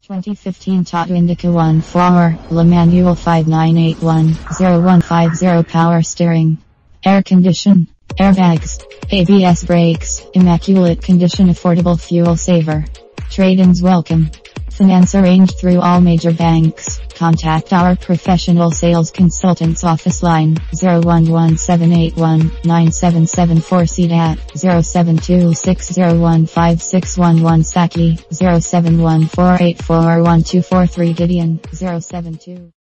2015 Tata Indica 1 floor, Le Manual 5981-0150 power steering. Air condition, airbags, ABS brakes, immaculate condition, affordable fuel saver. Trade-ins welcome. Finance arranged through all major banks. Contact our professional sales consultants office line 0117819774 CDAT 0726015611 Saki 0714841243 Gideon 072